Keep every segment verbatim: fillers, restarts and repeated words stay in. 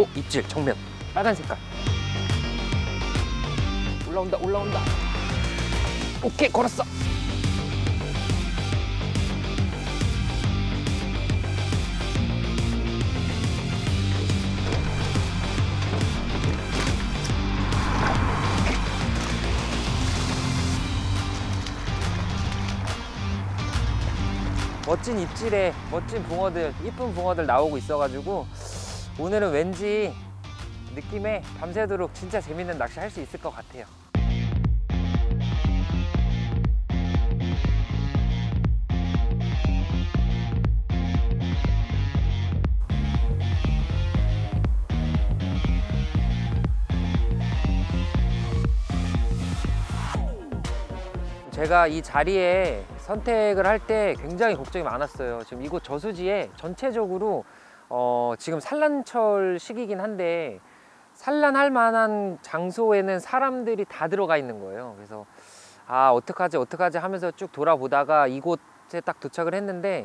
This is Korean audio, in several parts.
오, 입질 정면 빨간 색깔. 올라온다 올라온다. 오케이, 걸었어. 멋진 입질에 멋진 붕어들, 이쁜 붕어들 나오고 있어가지고 오늘은 왠지 느낌에 밤새도록 진짜 재밌는 낚시 할 수 있을 것 같아요. 제가 이 자리에 선택을 할 때 굉장히 걱정이 많았어요. 지금 이곳 저수지에 전체적으로 어 지금 산란철 시기긴 한데 산란할 만한 장소에는 사람들이 다 들어가 있는 거예요. 그래서 아, 어떡하지 어떡하지 하면서 쭉 돌아보다가 이곳에 딱 도착을 했는데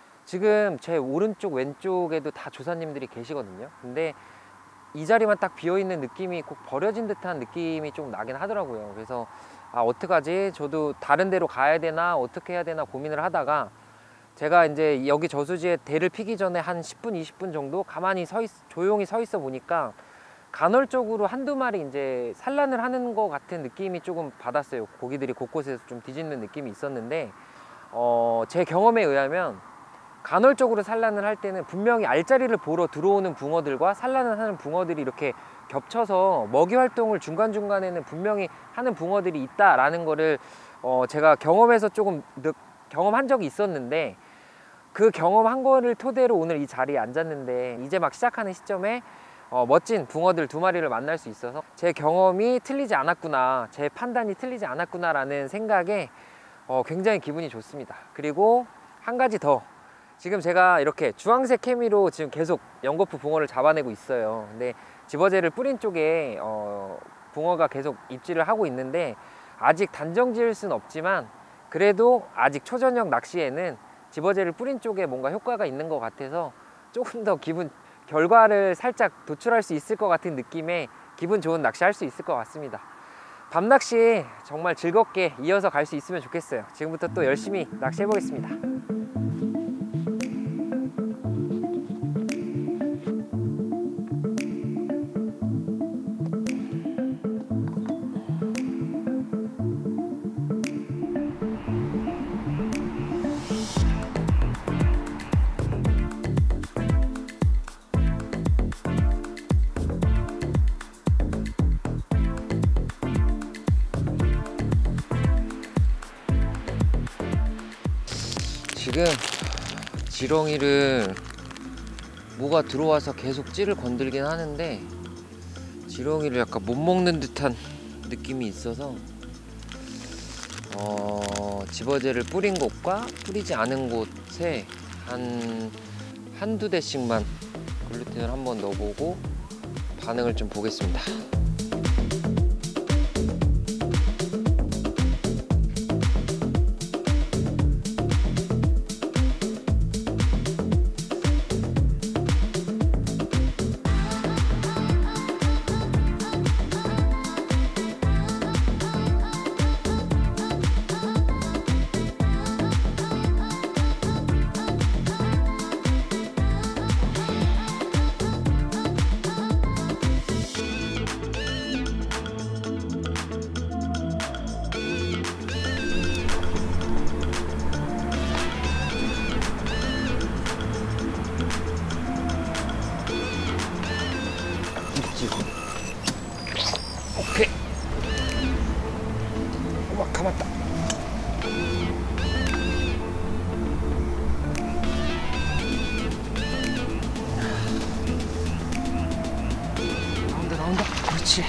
지금 제 오른쪽 왼쪽에도 다 조사님들이 계시거든요. 근데 이 자리만 딱 비어있는 느낌이 꼭 버려진 듯한 느낌이 좀 나긴 하더라고요. 그래서 아, 어떡하지? 저도 다른 데로 가야 되나 어떻게 해야 되나 고민을 하다가 제가 이제 여기 저수지에 대를 피기 전에 한 십 분 이십 분 정도 가만히 서 있, 조용히 서 있어 보니까 간헐적으로 한두 마리 이제 산란을 하는 것 같은 느낌이 조금 받았어요. 고기들이 곳곳에서 좀 뒤집는 느낌이 있었는데 어, 제 경험에 의하면 간헐적으로 산란을 할 때는 분명히 알짜리를 보러 들어오는 붕어들과 산란을 하는 붕어들이 이렇게 겹쳐서 먹이 활동을 중간중간에는 분명히 하는 붕어들이 있다라는 거를 어 제가 경험해서 조금 느, 경험한 적이 있었는데 그 경험한 거를 토대로 오늘 이 자리에 앉았는데 이제 막 시작하는 시점에 어 멋진 붕어들 두 마리를 만날 수 있어서 제 경험이 틀리지 않았구나, 제 판단이 틀리지 않았구나 라는 생각에 어 굉장히 기분이 좋습니다. 그리고 한 가지 더, 지금 제가 이렇게 주황색 케미로 지금 계속 연거푸 붕어를 잡아내고 있어요. 근데 집어제를 뿌린 쪽에 어, 붕어가 계속 입질을 하고 있는데 아직 단정 지을 수는 없지만 그래도 아직 초저녁 낚시에는 집어제를 뿌린 쪽에 뭔가 효과가 있는 것 같아서 조금 더 기분, 결과를 살짝 도출할 수 있을 것 같은 느낌에 기분 좋은 낚시 할 수 있을 것 같습니다. 밤낚시 정말 즐겁게 이어서 갈 수 있으면 좋겠어요. 지금부터 또 열심히 낚시해 보겠습니다. 지금 지렁이를 뭐가 들어와서 계속 찌를 건들긴 하는데 지렁이를 약간 못 먹는 듯한 느낌이 있어서 어, 집어제를 뿌린 곳과 뿌리지 않은 곳에 한 한두 대씩만 글루텐을 한번 넣어보고 반응을 좀 보겠습니다. 오케이. 우와, 감았다. 나온다 나온다. 그렇지.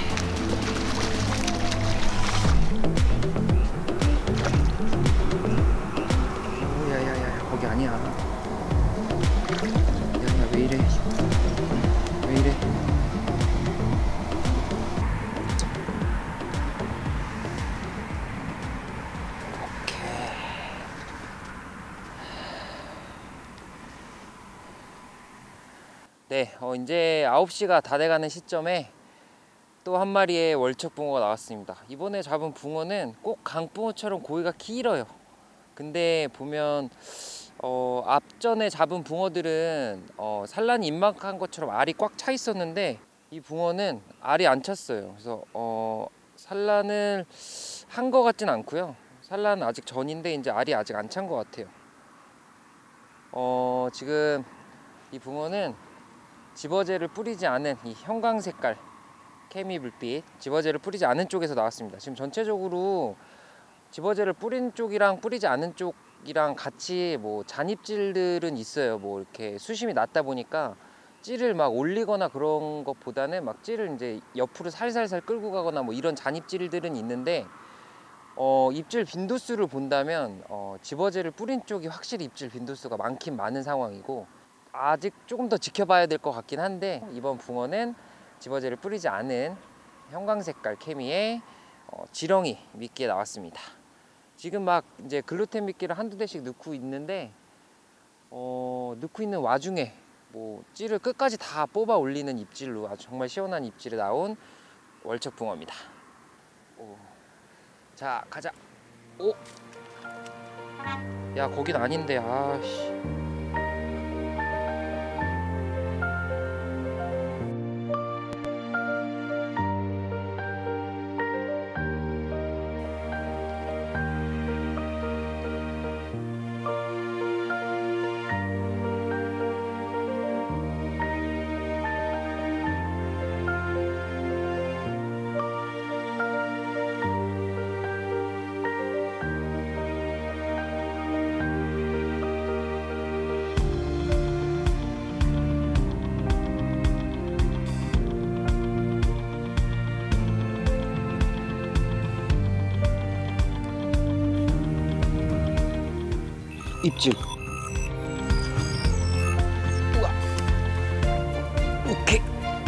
오, 야야야, 거기 아니야. 야야, 왜 이래? 왜 이래? 네, 어, 이제 아홉 시가 다 돼가는 시점에 또 한 마리의 월척붕어가 나왔습니다. 이번에 잡은 붕어는 꼭 강붕어처럼 고기가 길어요. 근데 보면 어, 앞전에 잡은 붕어들은 어, 산란이 임박한 것처럼 알이 꽉 차 있었는데 이 붕어는 알이 안 찼어요. 그래서 어, 산란을 한 것 같진 않고요. 산란은 아직 전인데 이제 알이 아직 안 찬 것 같아요. 어, 지금 이 붕어는 집어제를 뿌리지 않은 이 형광 색깔 케미 불빛, 집어제를 뿌리지 않은 쪽에서 나왔습니다. 지금 전체적으로 집어제를 뿌린 쪽이랑 뿌리지 않은 쪽이랑 같이 뭐 잔입질들은 있어요. 뭐 이렇게 수심이 낮다 보니까 찌를 막 올리거나 그런 것보다는 막 찌를 이제 옆으로 살살살 끌고 가거나 뭐 이런 잔입질들은 있는데 어, 입질 빈도수를 본다면 어, 집어제를 뿌린 쪽이 확실히 입질 빈도수가 많긴 많은 상황이고 아직 조금 더 지켜봐야 될 것 같긴 한데 이번 붕어는 집어제를 뿌리지 않은 형광색깔 케미의 어, 지렁이 미끼에 나왔습니다. 지금 막 이제 글루텐 미끼를 한두 대씩 넣고 있는데 어, 넣고 있는 와중에 뭐 찌를 끝까지 다 뽑아 올리는 입질로 아주 정말 시원한 입질에 나온 월척 붕어입니다. 오. 자, 가자. 오, 야, 거긴 아닌데. 아씨. 입질. 우와. 오케이.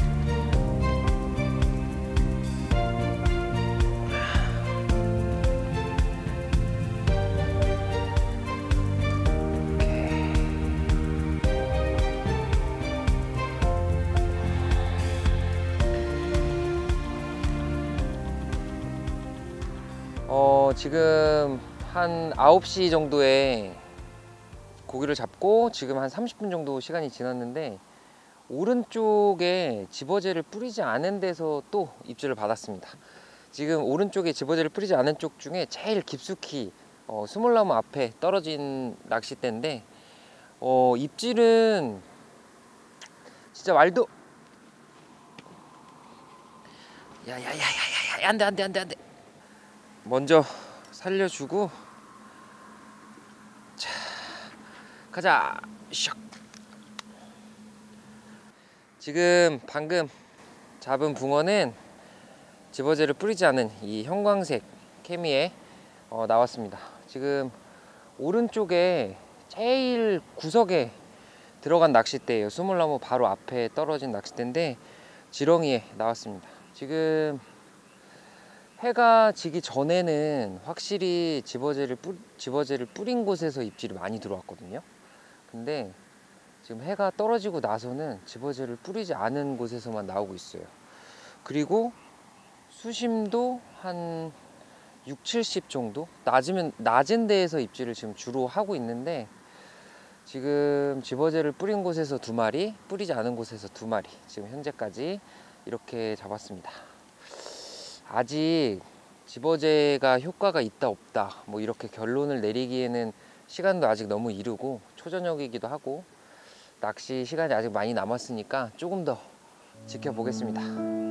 어, 지금 한 아홉 시 정도에 고기를 잡고 지금 한 삼십 분 정도 시간이 지났는데 오른쪽에 집어제를 뿌리지 않은 데서 또 입질을 받았습니다. 지금 오른쪽에 집어제를 뿌리지 않은 쪽 중에 제일 깊숙이 어, 스몰나무 앞에 떨어진 낚싯대인데 어, 입질은 진짜 말도 야야야야야 안돼 안돼 안돼 안돼 먼저 살려주고 자 가자. 샥. 지금 방금 잡은 붕어는 집어제를 뿌리지 않은 이 형광색 케미에 어, 나왔습니다. 지금 오른쪽에 제일 구석에 들어간 낚싯대예요. 스몰나무 바로 앞에 떨어진 낚싯대인데 지렁이에 나왔습니다. 지금 해가 지기 전에는 확실히 집어제를, 뿌, 집어제를 뿌린 곳에서 입질이 많이 들어왔거든요. 근데 지금 해가 떨어지고 나서는 집어제를 뿌리지 않은 곳에서만 나오고 있어요. 그리고 수심도 한 육, 칠십 정도? 낮으면, 낮은 데에서 입질을 지금 주로 하고 있는데 지금 집어제를 뿌린 곳에서 두 마리, 뿌리지 않은 곳에서 두 마리, 지금 현재까지 이렇게 잡았습니다. 아직 집어제가 효과가 있다 없다 뭐 이렇게 결론을 내리기에는 시간도 아직 너무 이르고 초저녁이기도 하고 낚시 시간이 아직 많이 남았으니까 조금 더 지켜보겠습니다.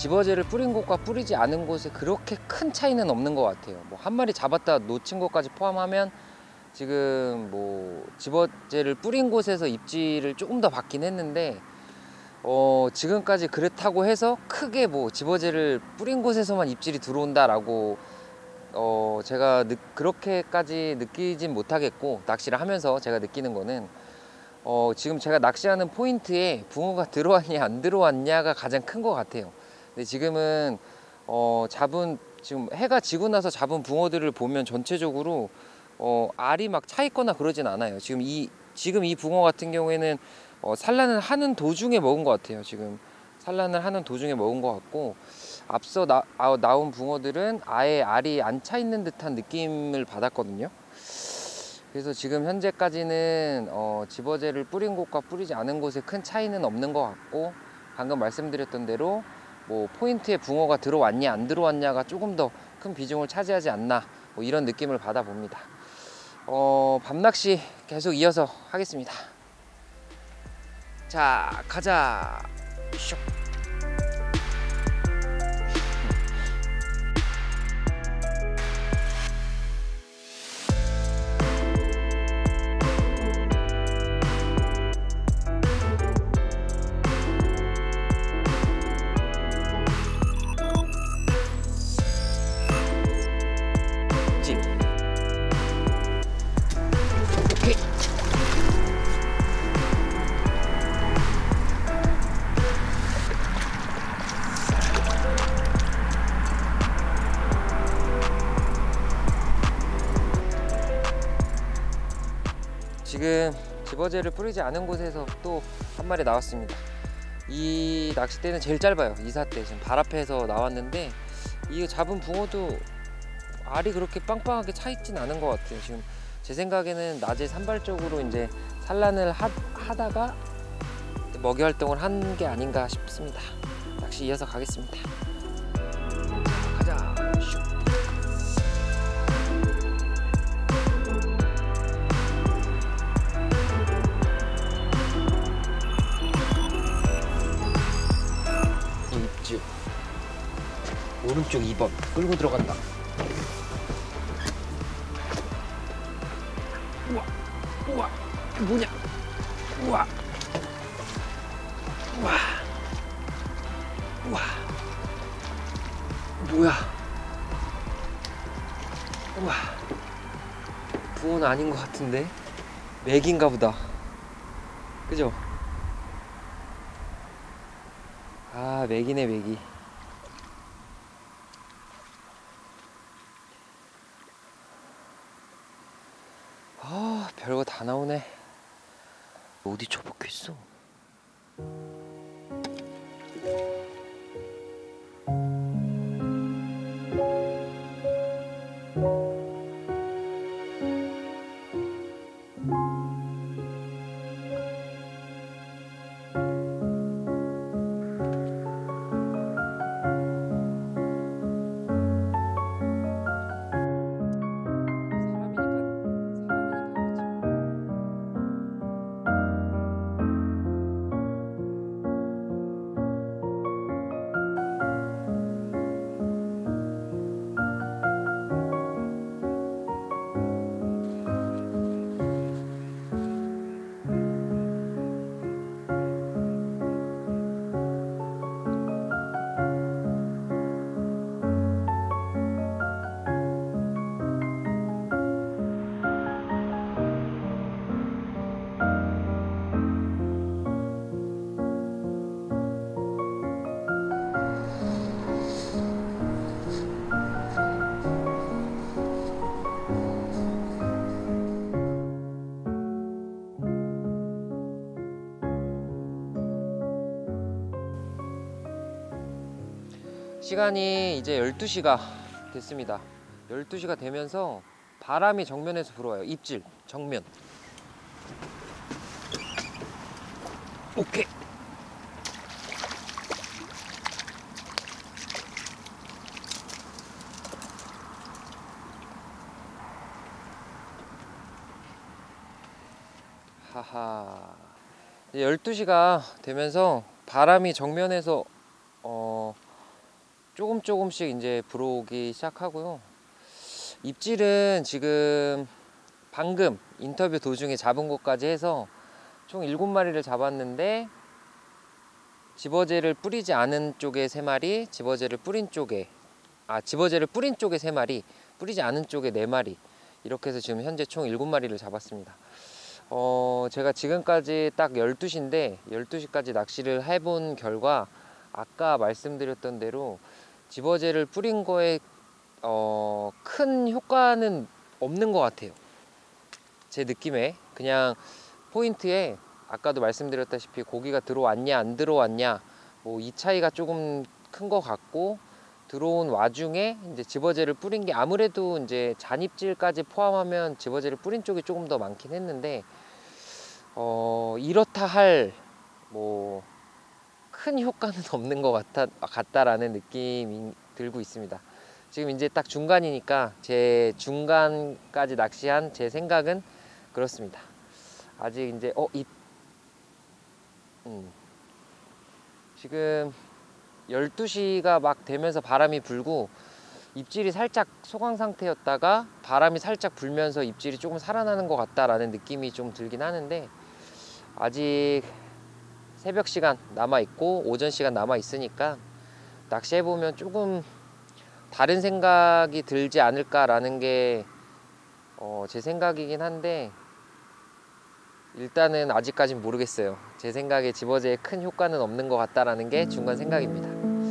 집어제를 뿌린 곳과 뿌리지 않은 곳에 그렇게 큰 차이는 없는 것 같아요. 뭐 한 마리 잡았다 놓친 것까지 포함하면 지금 뭐 집어제를 뿌린 곳에서 입질을 조금 더 받긴 했는데 어 지금까지 그렇다고 해서 크게 뭐 집어제를 뿌린 곳에서만 입질이 들어온다라고 어 제가 느, 그렇게까지 느끼진 못하겠고, 낚시를 하면서 제가 느끼는 거는 어 지금 제가 낚시하는 포인트에 붕어가 들어왔냐 안 들어왔냐가 가장 큰 것 같아요. 근데 지금은 어 잡은 지금 해가 지고 나서 잡은 붕어들을 보면 전체적으로 어 알이 막 차 있거나 그러진 않아요. 지금 이 지금 이 붕어 같은 경우에는 어 산란을 하는 도중에 먹은 것 같아요. 지금 산란을 하는 도중에 먹은 것 같고, 앞서 나, 아, 나온 붕어들은 아예 알이 안 차 있는 듯한 느낌을 받았거든요. 그래서 지금 현재까지는 어, 집어제를 뿌린 곳과 뿌리지 않은 곳에 큰 차이는 없는 것 같고, 방금 말씀드렸던 대로 뭐 포인트에 붕어가 들어왔냐 안 들어왔냐가 조금 더 큰 비중을 차지하지 않나, 뭐 이런 느낌을 받아봅니다. 어, 밤낚시 계속 이어서 하겠습니다. 자, 가자. 슉. 지금 집어제를 뿌리지 않은 곳에서 또 한 마리 나왔습니다. 이 낚싯대는 제일 짧아요. 이사대 지금 발 앞에서 나왔는데, 이 잡은 붕어도 알이 그렇게 빵빵하게 차 있진 않은 것 같아요. 지금 제 생각에는 낮에 산발적으로 이제 산란을 하, 하다가 먹이 활동을 한 게 아닌가 싶습니다. 낚시 이어서 가겠습니다. 가자. 슉. 입질. 오른쪽 이 번 끌고 들어간다. 우와, 우와, 뭐냐? 우와, 우와, 우와, 뭐야? 우와, 붕어는 아닌 것 같은데? 맥인가 보다. 그죠? 아, 맥이네, 맥이. 아, 별거 다 나오네. 어디 처박혀 있어? 시간이 이제 열두 시가 됐습니다. 열두 시가 되면서 바람이 정면에서 불어와요. 입질, 정면. 오케이. 하하. 이제 열두 시가 되면서 바람이 정면에서 어 조금 조금씩 이제 불어오기 시작하고요. 입질은 지금 방금 인터뷰 도중에 잡은 것까지 해서 총 일곱 마리를 잡았는데, 집어제를 뿌리지 않은 쪽에 세 마리, 집어제를 뿌린 쪽에 아 집어제를 뿌린 쪽에 세 마리, 뿌리지 않은 쪽에 네 마리, 이렇게 해서 지금 현재 총 일곱 마리를 잡았습니다. 어 제가 지금까지 딱 열두 시인데 열두 시까지 낚시를 해본 결과 아까 말씀드렸던 대로 집어제를 뿌린 거에 어, 큰 효과는 없는 것 같아요. 제 느낌에 그냥 포인트에 아까도 말씀드렸다시피 고기가 들어왔냐 안 들어왔냐 뭐 이 차이가 조금 큰 것 같고, 들어온 와중에 이제 집어제를 뿌린 게 아무래도 이제 잔입질까지 포함하면 집어제를 뿌린 쪽이 조금 더 많긴 했는데, 어 이렇다 할 뭐 큰 효과는 없는 것 같다, 같다라는 느낌이 들고 있습니다. 지금 이제 딱 중간이니까 제 중간까지 낚시한 제 생각은 그렇습니다. 아직 이제 어 이 음, 지금 열두 시가 막 되면서 바람이 불고 입질이 살짝 소강 상태였다가 바람이 살짝 불면서 입질이 조금 살아나는 것 같다라는 느낌이 좀 들긴 하는데, 아직 새벽 시간 남아 있고 오전 시간 남아 있으니까 낚시해 보면 조금 다른 생각이 들지 않을까라는 게 어, 제 생각이긴 한데, 일단은 아직까진 모르겠어요. 제 생각에 집어제에 큰 효과는 없는 것 같다라는 게 중간 생각입니다.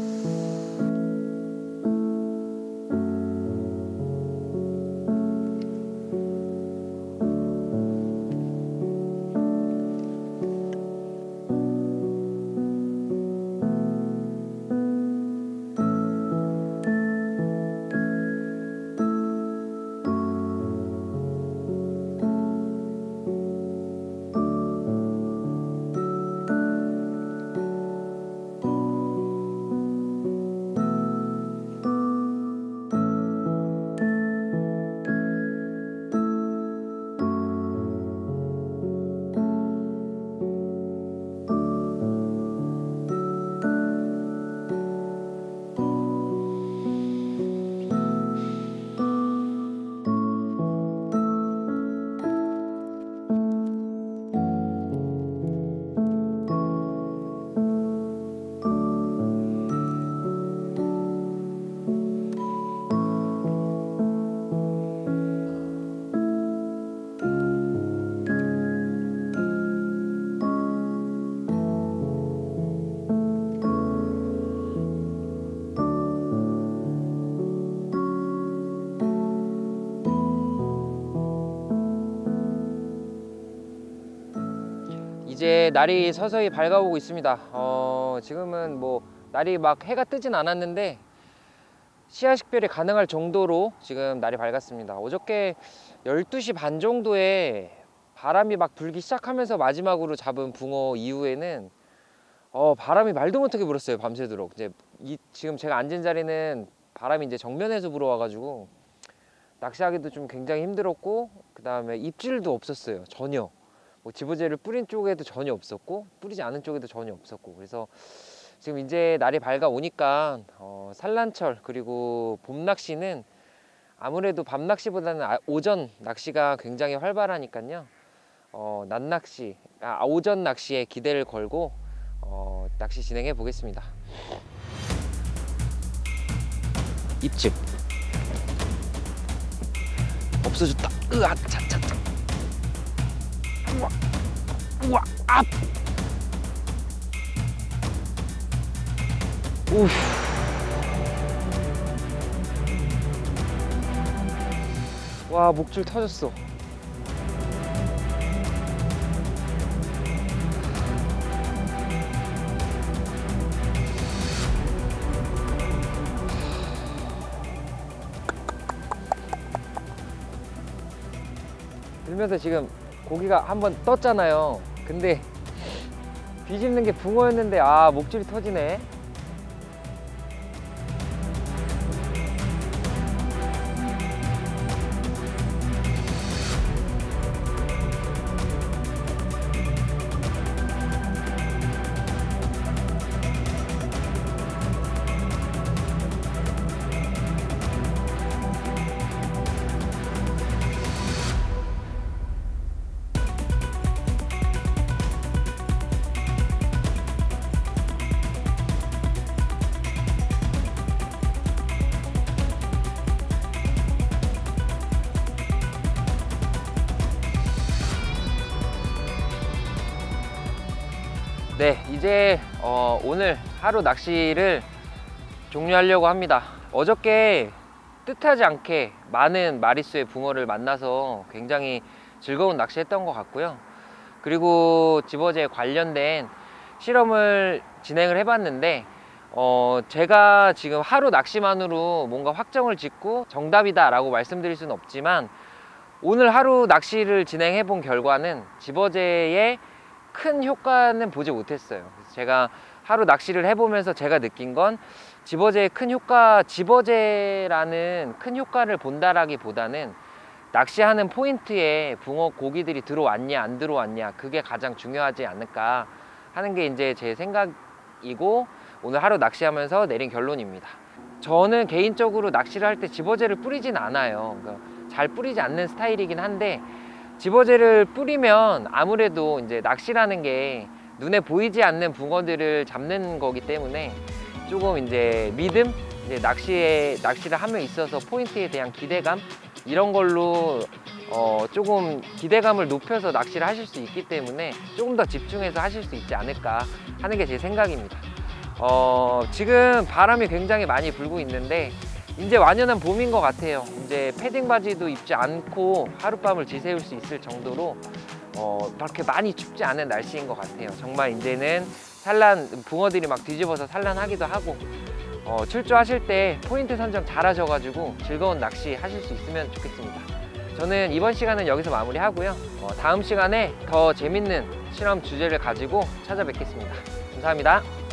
이제 날이 서서히 밝아오고 있습니다. 어, 지금은 뭐 날이 막 해가 뜨진 않았는데 시야 식별이 가능할 정도로 지금 날이 밝았습니다. 어저께 열두 시 반 정도에 바람이 막 불기 시작하면서 마지막으로 잡은 붕어 이후에는 어, 바람이 말도 못하게 불었어요. 밤새도록. 이제 이, 지금 제가 앉은 자리는 바람이 이제 정면에서 불어와가지고 낚시하기도 좀 굉장히 힘들었고, 그 다음에 입질도 없었어요. 전혀. 뭐 집어제를 뿌린 쪽에도 전혀 없었고 뿌리지 않은 쪽에도 전혀 없었고, 그래서 지금 이제 날이 밝아 오니까 어, 산란철 그리고 봄 낚시는 아무래도 밤 낚시보다는 오전 낚시가 굉장히 활발하니까요. 어, 낮 낚시, 아, 오전 낚시에 기대를 걸고 어, 낚시 진행해 보겠습니다. 입질 없어졌다. 으아, 차차차. 우와, 우와, 앞. 우후. 와, 목줄 터졌어. 들면서 지금 고기가 한번 떴잖아요. 근데 뒤집는 게 붕어였는데 아, 목줄이 터지네. 이제 어, 오늘 하루 낚시를 종료하려고 합니다. 어저께 뜻하지 않게 많은 마리수의 붕어를 만나서 굉장히 즐거운 낚시했던 것 같고요. 그리고 집어제에 관련된 실험을 진행을 해봤는데 어, 제가 지금 하루 낚시만으로 뭔가 확정을 짓고 정답이다 라고 말씀드릴 수는 없지만, 오늘 하루 낚시를 진행해 본 결과는 집어제의 큰 효과는 보지 못했어요. 그래서 제가 하루 낚시를 해보면서 제가 느낀 건 집어제의 큰 효과, 집어제라는 큰 효과를 본다라기보다는 낚시하는 포인트에 붕어 고기들이 들어왔냐 안 들어왔냐, 그게 가장 중요하지 않을까 하는 게 이제 제 생각이고 오늘 하루 낚시하면서 내린 결론입니다. 저는 개인적으로 낚시를 할 때 집어제를 뿌리진 않아요. 그러니까 잘 뿌리지 않는 스타일이긴 한데, 집어제를 뿌리면 아무래도 이제 낚시라는 게 눈에 보이지 않는 붕어들을 잡는 거기 때문에 조금 이제 믿음, 이제 낚시에 낚시를 하며 있어서 포인트에 대한 기대감, 이런 걸로 어 조금 기대감을 높여서 낚시를 하실 수 있기 때문에 조금 더 집중해서 하실 수 있지 않을까 하는 게 제 생각입니다. 어 지금 바람이 굉장히 많이 불고 있는데 이제 완연한 봄인 것 같아요. 이제 패딩 바지도 입지 않고 하룻밤을 지새울 수 있을 정도로 어 그렇게 많이 춥지 않은 날씨인 것 같아요. 정말 이제는 산란, 붕어들이 막 뒤집어서 산란하기도 하고, 어, 출조하실 때 포인트 선정 잘 하셔가지고 즐거운 낚시 하실 수 있으면 좋겠습니다. 저는 이번 시간은 여기서 마무리하고요. 어, 다음 시간에 더 재밌는 실험 주제를 가지고 찾아뵙겠습니다. 감사합니다.